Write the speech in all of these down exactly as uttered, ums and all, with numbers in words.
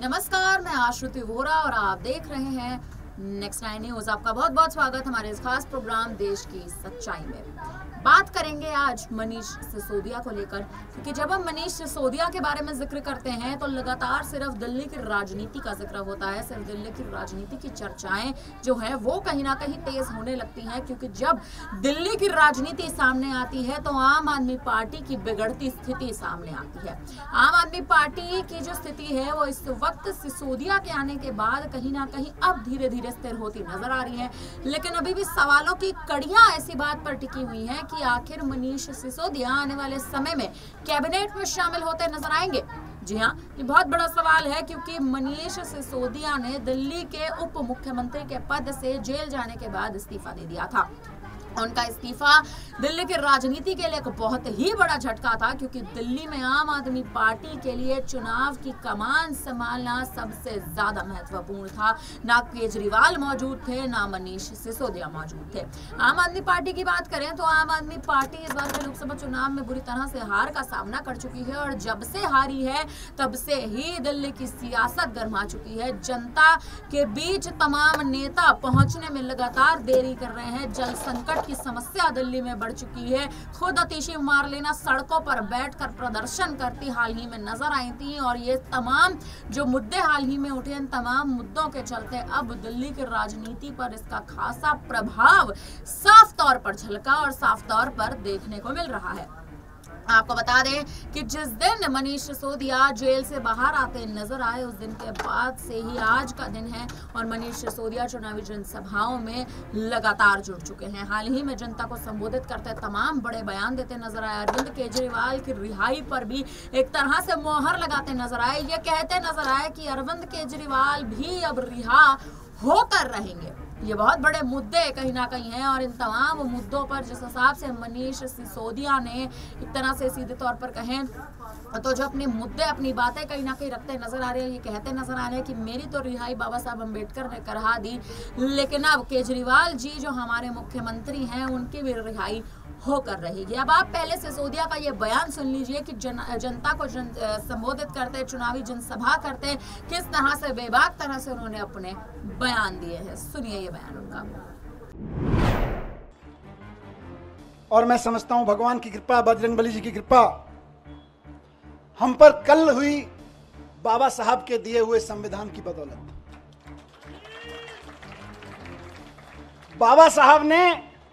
नमस्कार, मैं आश्रुति वोरा और आप देख रहे हैं नेक्स्ट नाइन न्यूज। आपका बहुत बहुत स्वागत हमारे इस खास प्रोग्राम देश की सच्चाई में। बात करेंगे आज मनीष सिसोदिया को लेकर, क्योंकि जब हम मनीष सिसोदिया के बारे में जिक्र करते हैं तो लगातार सिर्फ दिल्ली की राजनीति का जिक्र होता है। सिर्फ दिल्ली की राजनीति की चर्चाएं जो है वो कहीं ना कहीं तेज होने लगती हैं, क्योंकि जब दिल्ली की राजनीति सामने आती है तो आम आदमी पार्टी की बिगड़ती स्थिति सामने आती है। आम आदमी पार्टी की जो स्थिति है वो इस वक्त सिसोदिया के आने के बाद कहीं ना कहीं अब धीरे धीरे स्थिर होती नजर आ रही है, लेकिन अभी भी सवालों की कड़ियां ऐसी बात पर टिकी हुई हैं कि आखिर मनीष सिसोदिया आने वाले समय में कैबिनेट में शामिल होते नजर आएंगे। जी हाँ, ये बहुत बड़ा सवाल है, क्योंकि मनीष सिसोदिया ने दिल्ली के उप मुख्यमंत्री के पद से जेल जाने के बाद इस्तीफा दे दिया था। उनका इस्तीफा दिल्ली की राजनीति के लिए एक बहुत ही बड़ा झटका था, क्योंकि दिल्ली में आम आदमी पार्टी के लिए चुनाव की कमान संभालना सबसे ज्यादा महत्वपूर्ण था। ना केजरीवाल मौजूद थे, ना मनीष सिसोदिया मौजूद थे। आम आदमी पार्टी की बात करें तो आम आदमी पार्टी इस बार के लोकसभा चुनाव में बुरी तरह से हार का सामना कर चुकी है, और जब से हारी है तब से ही दिल्ली की सियासत गर्मा चुकी है। जनता के बीच तमाम नेता पहुंचने में लगातार देरी कर रहे हैं। जल संकट की समस्या दिल्ली में बढ़ चुकी है। खुद आतिशी मार लेना सड़कों पर बैठकर प्रदर्शन करती हाल ही में नजर आई थी, और ये तमाम जो मुद्दे हाल ही में उठे इन तमाम मुद्दों के चलते अब दिल्ली की राजनीति पर इसका खासा प्रभाव साफ तौर पर झलका और साफ तौर पर देखने को मिल रहा है। आपको बता दें कि जिस दिन मनीष सिसोदिया जेल से बाहर आते नजर आए उस दिन के बाद से ही आज का दिन है, और मनीष सिसोदिया चुनावी जनसभाओं में लगातार जुड़ चुके हैं। हाल ही में जनता को संबोधित करते तमाम बड़े बयान देते नजर आए। अरविंद केजरीवाल की रिहाई पर भी एक तरह से मोहर लगाते नजर आए। ये कहते नजर आए कि अरविंद केजरीवाल भी अब रिहा होकर रहेंगे। ये बहुत बड़े मुद्दे कहीं ना कहीं हैं, और इन तमाम मुद्दों पर जिस हिसाब से मनीष सिसोदिया ने एक तरह से सीधे तौर पर कहें तो जो अपने मुद्दे अपनी बातें कहीं ना कहीं रखते नजर आ रहे हैं, ये कहते नजर आ रहे हैं कि मेरी तो रिहाई बाबा साहब अम्बेडकर ने करा दी, लेकिन अब केजरीवाल जी जो हमारे मुख्यमंत्री हैं उनकी भी रिहाई होकर रहेगी। अब आप पहले सिसोदिया का ये बयान सुन लीजिए कि जन, जनता को जन, संबोधित करते, चुनावी जनसभा करते, किस तरह से बेबाक तरह से उन्होंने अपने बयान दिए हैं। सुनिए ये बयान उनका। और मैं समझता हूं भगवान की कृपा, बजरंगबली जी की कृपा हम पर कल हुई बाबा साहब के दिए हुए संविधान की बदौलत। बाबा साहब ने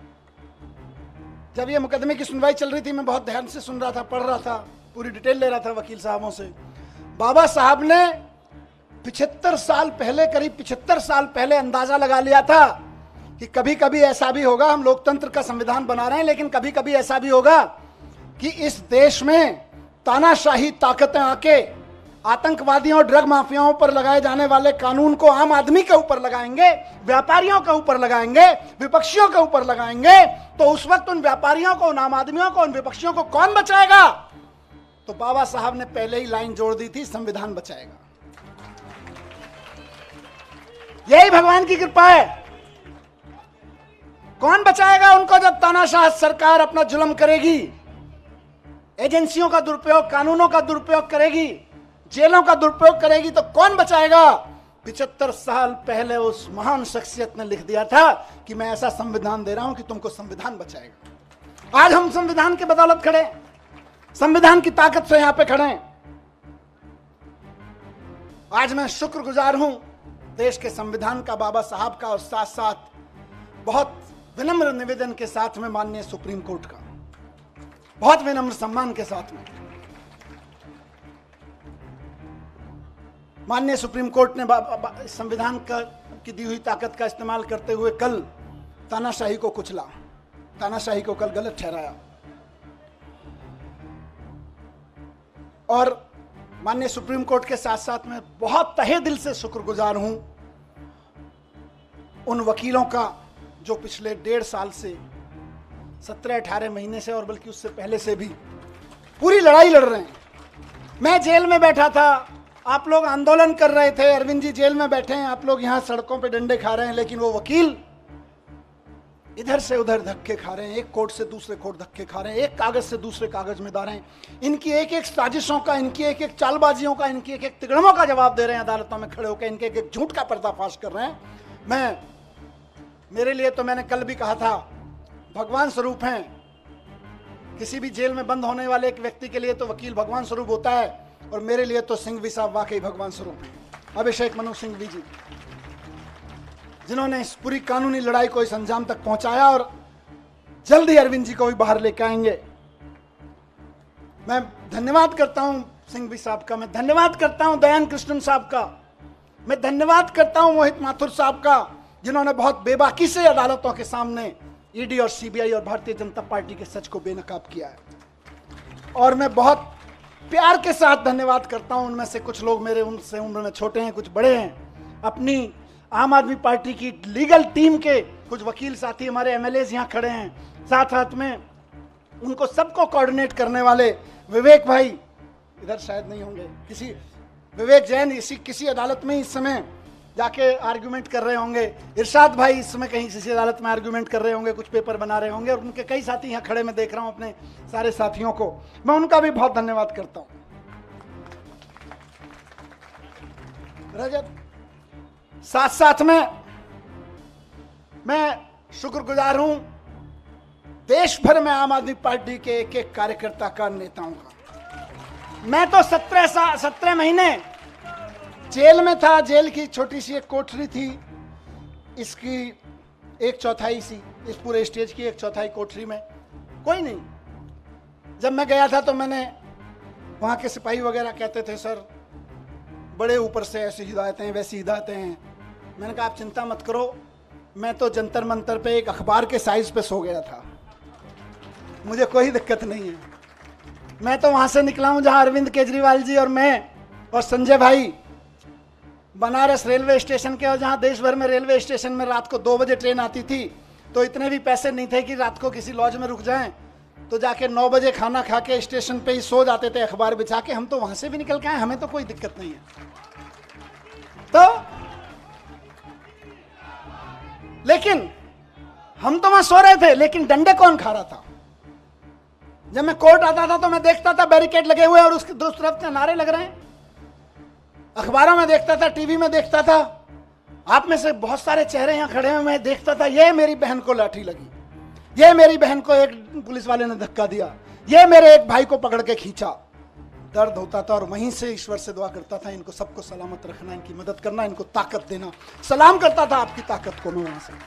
जब ये मुकदमे की सुनवाई चल रही थी, मैं बहुत ध्यान से सुन रहा था, पढ़ रहा था, पूरी डिटेल ले रहा था वकील साहबों से। बाबा साहब ने पिछहत्तर साल पहले, करीब पिछहत्तर साल पहले अंदाजा लगा लिया था कि कभी कभी ऐसा भी होगा, हम लोकतंत्र का संविधान बना रहे हैं, लेकिन कभी कभी ऐसा भी होगा कि इस देश में तानाशाही ताकतें आके आतंकवादियों और ड्रग माफियाओं पर लगाए जाने वाले कानून को आम आदमी के ऊपर लगाएंगे, व्यापारियों के ऊपर लगाएंगे, विपक्षियों के ऊपर लगाएंगे। तो उस वक्त उन व्यापारियों को, उन आम आदमियों को, उन विपक्षियों को कौन बचाएगा? तो बाबा साहब ने पहले ही लाइन जोड़ दी थी, संविधान बचाएगा। यही भगवान की कृपा है। कौन बचाएगा उनको जब तानाशाह सरकार अपना जुल्म करेगी, एजेंसियों का दुरुपयोग, कानूनों का दुरुपयोग करेगी, जेलों का दुरुपयोग करेगी, तो कौन बचाएगा? पिछहत्तर साल पहले उस महान शख्सियत ने लिख दिया था कि मैं ऐसा संविधान दे रहा हूं कि तुमको संविधान बचाएगा। आज हम संविधान के बदौलत खड़े, संविधान की ताकत से यहां पे खड़े हैं। आज मैं शुक्रगुजार हूं देश के संविधान का, बाबा साहब का, और साथ साथ बहुत विनम्र निवेदन के साथ में माननीय सुप्रीम कोर्ट का, बहुत विनम्र सम्मान के साथ में माननीय सुप्रीम कोर्ट ने संविधान का की दी हुई ताकत का इस्तेमाल करते हुए कल तानाशाही को कुचला, तानाशाही को कल गलत ठहराया। और माननीय सुप्रीम कोर्ट के साथ साथ मैं बहुत तहे दिल से शुक्रगुजार हूं उन वकीलों का जो पिछले डेढ़ साल से, सत्रह अठारह महीने से, और बल्कि उससे पहले से भी पूरी लड़ाई लड़ रहे हैं। मैं जेल में बैठा था, आप लोग आंदोलन कर रहे थे, अरविंद जी जेल में बैठे हैं, आप लोग यहां सड़कों पे डंडे खा रहे हैं, लेकिन वो वकील इधर से उधर धक्के खा रहे हैं, एक कोर्ट से दूसरे कोर्ट धक्के खा रहे हैं, एक कागज से दूसरे कागज में डाल रहे हैं। इनकी एक एक साजिशों का, इनकी एक एक चालबाजियों का, इनकी एक एक तिगड़मों का जवाब दे रहे हैं अदालतों में खड़े होकर, इनके एक एक झूठ का पर्दाफाश कर रहे हैं। मैं मेरे लिए तो मैंने कल भी कहा था, भगवान स्वरूप हैं। किसी भी जेल में बंद होने वाले एक व्यक्ति के लिए तो वकील भगवान स्वरूप होता है, और मेरे लिए तो सिंघवी साहब वाकई भगवान स्वरूप हैं। अभिषेक मनु सिंघवी जी, जिन्होंने इस पूरी कानूनी लड़ाई को इस अंजाम तक पहुंचाया, और जल्दी अरविंद जी को भी बाहर लेकर आएंगे। मैं धन्यवाद करता हूं सिंघवी साहब का, मैं धन्यवाद करता हूं दयान कृष्णन साहब का, मैं धन्यवाद करता हूं मोहित माथुर साहब का, जिन्होंने बहुत बेबाकी से अदालतों के सामने ईडी और सीबीआई और भारतीय जनता पार्टी के सच को बेनकाब किया है। और मैं बहुत प्यार के साथ धन्यवाद करता हूं, उनमें से कुछ लोग मेरे उनसे उम्र में छोटे हैं, कुछ बड़े हैं, अपनी आम आदमी पार्टी की लीगल टीम के कुछ वकील साथी, हमारे एमएलए यहाँ खड़े हैं, साथ साथ में उनको सबको कोऑर्डिनेट करने वाले विवेक भाई, इधर शायद नहीं होंगे, किसी विवेक जैन इसी किसी अदालत में इस समय जाके आर्ग्यूमेंट कर रहे होंगे, इरशाद भाई इस समय कहीं किसी अदालत में आर्ग्यूमेंट कर रहे होंगे, कुछ पेपर बना रहे होंगे, और उनके कई साथी यहाँ खड़े मैं देख रहा हूँ अपने सारे साथियों को, मैं उनका भी बहुत धन्यवाद करता हूँ। रजत, साथ साथ में मैं शुक्रगुजार हूं देश भर में आम आदमी पार्टी के एक एक कार्यकर्ता का, नेताओं का। मैं तो सत्रह साल सत्रह महीने जेल में था, जेल की छोटी सी एक कोठरी थी, इसकी एक चौथाई सी, इस पूरे स्टेज की एक चौथाई कोठरी में कोई नहीं। जब मैं गया था तो मैंने, वहाँ के सिपाही वगैरह कहते थे सर बड़े ऊपर से ऐसी हिदायतें वैसी हिदायतें हैं। मैंने कहा आप चिंता मत करो, मैं तो जंतर मंतर पे एक अखबार के साइज पे सो गया था, मुझे कोई दिक्कत नहीं है। मैं तो वहाँ से निकला हूँ जहाँ अरविंद केजरीवाल जी और मैं और संजय भाई बनारस रेलवे स्टेशन के, और जहाँ देश भर में रेलवे स्टेशन में रात को दो बजे ट्रेन आती थी, तो इतने भी पैसे नहीं थे कि रात को किसी लॉज में रुक जाएं, तो जाके नौ बजे खाना खा के स्टेशन पे ही सो जाते थे अखबार बिछा के। हम तो वहाँ से भी निकल के आए, हमें तो कोई दिक्कत नहीं है। तो लेकिन हम तो वहां सो रहे थे, लेकिन डंडे कौन खा रहा था? जब मैं कोर्ट आता था तो मैं देखता था बैरिकेड लगे हुए और उसकी दूसरी तरफ से नारे लग रहे हैं। अखबारों में देखता था, टीवी में देखता था, आप में से बहुत सारे चेहरे यहां खड़े हैं, मैं देखता था ये मेरी बहन को लाठी लगी, ये मेरी बहन को एक पुलिस वाले ने धक्का दिया, ये मेरे एक भाई को पकड़ के खींचा। दर्द होता था और वहीं से ईश्वर से दुआ करता था इनको सबको सलामत रखना, इनकी मदद करना, इनको ताकत देना। सलाम करता था आपकी ताकत को मैं वहां से।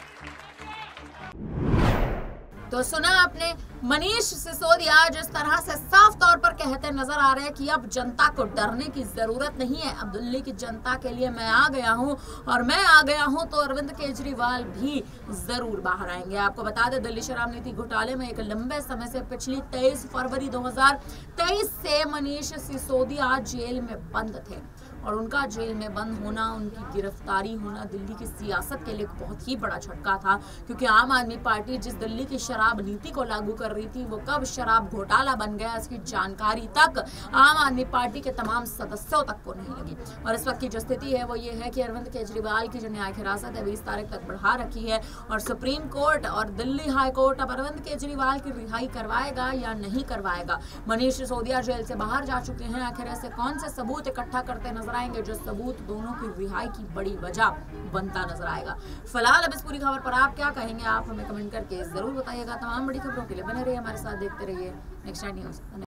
तो सुना आपने, मनीष सिसोदिया जिस तरह से साफ तौर पर कहते नजर आ रहे हैं कि अब जनता को डरने की जरूरत नहीं है, अब दिल्ली की जनता के लिए मैं आ गया हूं, और मैं आ गया हूं तो अरविंद केजरीवाल भी जरूर बाहर आएंगे। आपको बता दें, दिल्ली शराब नीति घोटाले में एक लंबे समय से पिछली तेईस फरवरी दो हजार तेईस से मनीष सिसोदिया जेल में बंद थे, और उनका जेल में बंद होना, उनकी गिरफ्तारी होना दिल्ली की सियासत के लिए बहुत ही बड़ा झटका था, क्योंकि आम आदमी पार्टी जिस दिल्ली की शराब नीति को लागू कर रही थी, वो कब शराब घोटाला बन गया इसकी जानकारी तक आम आदमी पार्टी के तमाम सदस्यों तक को नहीं लगी। और इस वक्त की जो स्थिति है वो ये है कि अरविंद केजरीवाल की जो न्यायिक हिरासत है बीस तारीख तक बढ़ा रखी है, और सुप्रीम कोर्ट और दिल्ली हाई कोर्ट अब अरविंद केजरीवाल की रिहाई करवाएगा या नहीं करवाएगा। मनीष सिसोदिया जेल से बाहर जा चुके हैं, आखिर ऐसे कौन से सबूत इकट्ठा करते नजर आएंगे जो सबूत दोनों की रिहाई की बड़ी वजह बनता नजर आएगा। फिलहाल अब इस पूरी खबर पर आप क्या कहेंगे, आप हमें कमेंट करके जरूर बताइएगा। तमाम बड़ी खबरों के लिए बने रहिए हमारे साथ, देखते रहिए नेक्स्ट टाइम न्यूज़।